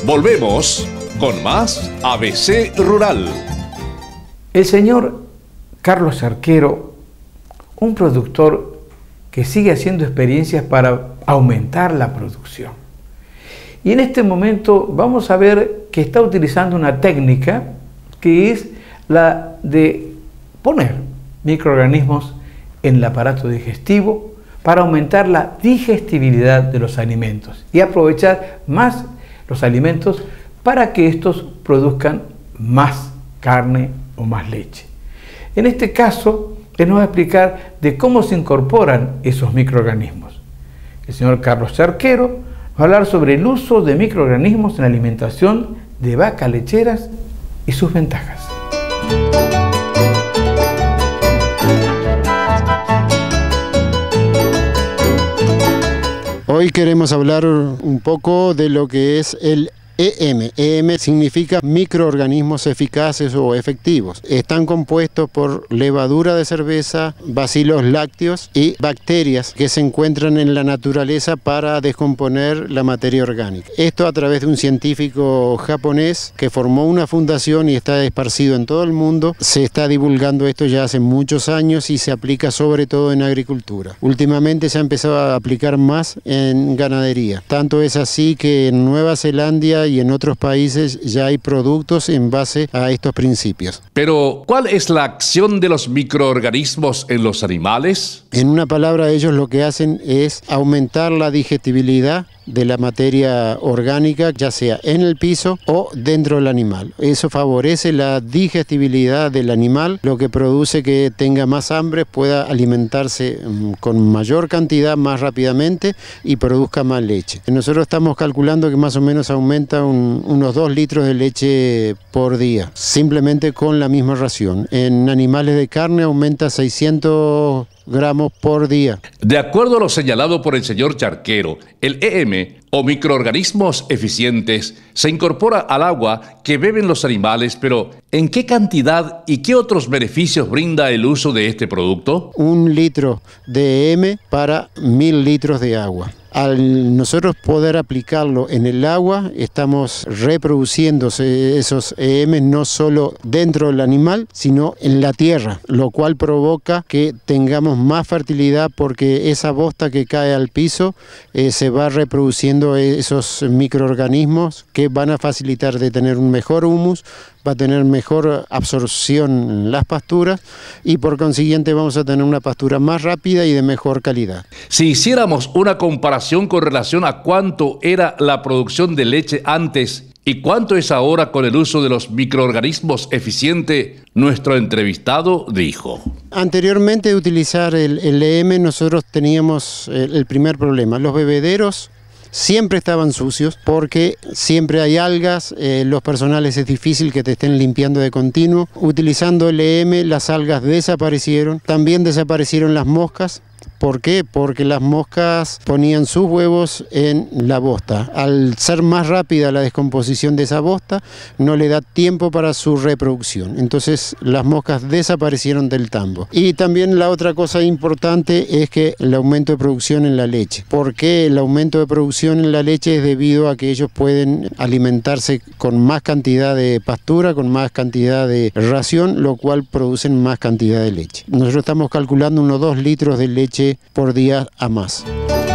Volvemos con más ABC Rural. El señor Carlos Charquero, un productor que sigue haciendo experiencias para aumentar la producción. Y en este momento vamos a ver que está utilizando una técnica que es la de poner microorganismos en el aparato digestivo para aumentar la digestibilidad de los alimentos y aprovechar más los alimentos para que estos produzcan más carne o más leche. En este caso, les nos va a explicar de cómo se incorporan esos microorganismos. El señor Carlos Charquero va a hablar sobre el uso de microorganismos en la alimentación de vacas lecheras y sus ventajas. Hoy queremos hablar un poco de lo que es el EM. EM significa microorganismos eficaces o efectivos. Están compuestos por levadura de cerveza, bacilos lácteos y bacterias que se encuentran en la naturaleza para descomponer la materia orgánica. Esto a través de un científico japonés que formó una fundación y está esparcido en todo el mundo. Se está divulgando esto ya hace muchos años y se aplica sobre todo en agricultura. Últimamente se ha empezado a aplicar más en ganadería. Tanto es así que en Nueva Zelanda y en otros países ya hay productos en base a estos principios. Pero, ¿cuál es la acción de los microorganismos en los animales? En una palabra, ellos lo que hacen es aumentar la digestibilidad de la materia orgánica, ya sea en el piso o dentro del animal. Eso favorece la digestibilidad del animal, lo que produce que tenga más hambre, pueda alimentarse con mayor cantidad más rápidamente y produzca más leche. Nosotros estamos calculando que más o menos aumenta unos 2 litros de leche por día, simplemente con la misma ración. En animales de carne aumenta 600 gramos por día. De acuerdo a lo señalado por el señor Charquero, el EM o microorganismos eficientes se incorpora al agua que beben los animales, pero ¿en qué cantidad y qué otros beneficios brinda el uso de este producto? 1 litro de EM para 1000 litros de agua. Al nosotros poder aplicarlo en el agua, estamos reproduciendo esos EM no solo dentro del animal, sino en la tierra, lo cual provoca que tengamos más fertilidad porque esa bosta que cae al piso se va reproduciendo esos microorganismos que van a facilitar de tener un mejor humus, va a tener mejor absorción en las pasturas y por consiguiente vamos a tener una pastura más rápida y de mejor calidad. Si hiciéramos una comparación con relación a cuánto era la producción de leche antes y cuánto es ahora con el uso de los microorganismos eficientes, nuestro entrevistado dijo: anteriormente de utilizar el EM nosotros teníamos el primer problema, los bebederos siempre estaban sucios porque siempre hay algas, los personales es difícil que te estén limpiando de continuo. Utilizando el EM las algas desaparecieron, también desaparecieron las moscas. ¿Por qué? Porque las moscas ponían sus huevos en la bosta. Al ser más rápida la descomposición de esa bosta, no le da tiempo para su reproducción. Entonces las moscas desaparecieron del tambo. Y también la otra cosa importante es que el aumento de producción en la leche. ¿Por qué el aumento de producción en la leche? Es debido a que ellos pueden alimentarse con más cantidad de pastura, con más cantidad de ración, lo cual producen más cantidad de leche. Nosotros estamos calculando unos 2 litros de leche por día a más.